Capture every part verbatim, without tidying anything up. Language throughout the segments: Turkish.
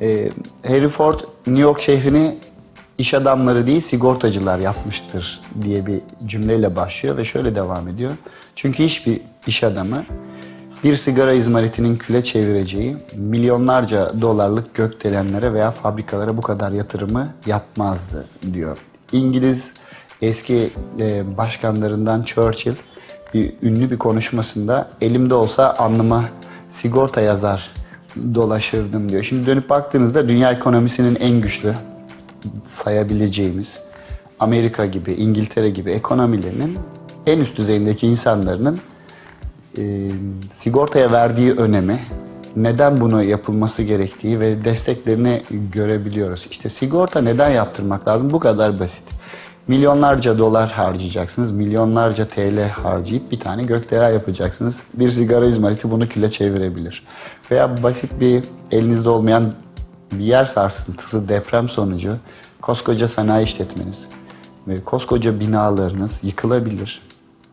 Ee, Henry Ford, New York şehrini iş adamları değil sigortacılar yapmıştır diye bir cümleyle başlıyor ve şöyle devam ediyor. Çünkü hiçbir iş adamı bir sigara izmaritinin küle çevireceği milyonlarca dolarlık gökdelenlere veya fabrikalara bu kadar yatırımı yapmazdı diyor. İngiliz eski e, başkanlarından Churchill bir ünlü bir konuşmasında elimde olsa alnıma sigorta yazar dolaşırdım diyor. Şimdi dönüp baktığınızda dünya ekonomisinin en güçlü sayabileceğimiz Amerika gibi, İngiltere gibi ekonomilerinin en üst düzeyindeki insanların e, sigortaya verdiği önemi, neden bunu yapılması gerektiği ve desteklerini görebiliyoruz. İşte sigorta neden yaptırmak lazım? Bu kadar basit. Milyonlarca dolar harcayacaksınız, milyonlarca T L harcayıp bir tane gökdelen yapacaksınız. Bir sigara izmariti bunu küle çevirebilir. Veya basit bir elinizde olmayan bir yer sarsıntısı, deprem sonucu koskoca sanayi işletmeniz ve koskoca binalarınız yıkılabilir.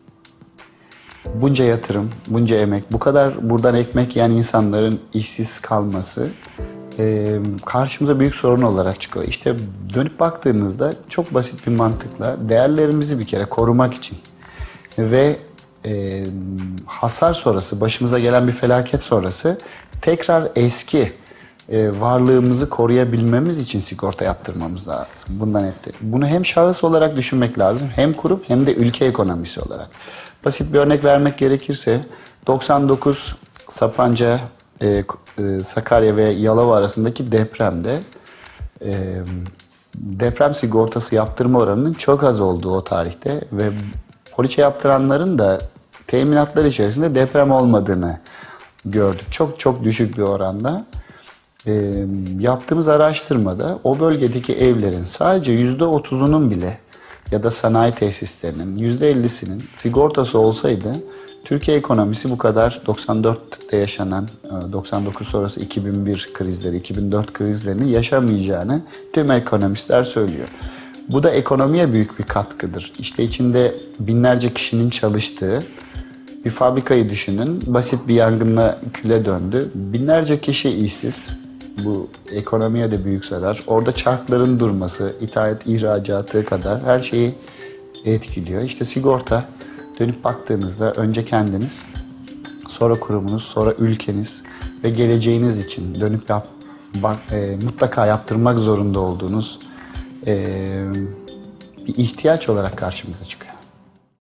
Bunca yatırım, bunca emek, bu kadar buradan ekmek yiyen insanların işsiz kalması e, karşımıza büyük sorun olarak çıkıyor. İşte dönüp baktığınızda çok basit bir mantıkla değerlerimizi bir kere korumak için ve e, hasar sonrası, başımıza gelen bir felaket sonrası tekrar eski e, varlığımızı koruyabilmemiz için sigorta yaptırmamız lazım. Bundan etti. Bunu hem şahıs olarak düşünmek lazım, hem kurum hem de ülke ekonomisi olarak. Basit bir örnek vermek gerekirse doksan dokuz Sapanca, e, e, Sakarya ve Yalova arasındaki depremde e, deprem sigortası yaptırma oranının çok az olduğu o tarihte ve poliçe yaptıranların da teminatlar içerisinde deprem olmadığını gördük. Çok çok düşük bir oranda. E, yaptığımız araştırmada o bölgedeki evlerin sadece yüzde otuzunun bile ya da sanayi tesislerinin yüzde ellisinin sigortası olsaydı Türkiye ekonomisi bu kadar doksan dörtte yaşanan doksan dokuz sonrası iki bin bir krizleri, iki bin dört krizlerini yaşamayacağını tüm ekonomistler söylüyor. Bu da ekonomiye büyük bir katkıdır. İşte içinde binlerce kişinin çalıştığı bir fabrikayı düşünün. Basit bir yangınla küle döndü. Binlerce kişi işsiz. Bu ekonomiye de büyük zarar. Orada çarkların durması, ithalat, ihracatı kadar her şeyi etkiliyor. İşte sigorta, dönüp baktığınızda önce kendiniz, sonra kurumunuz, sonra ülkeniz ve geleceğiniz için dönüp yap, bak, e, mutlaka yaptırmak zorunda olduğunuz e, bir ihtiyaç olarak karşımıza çıkıyor.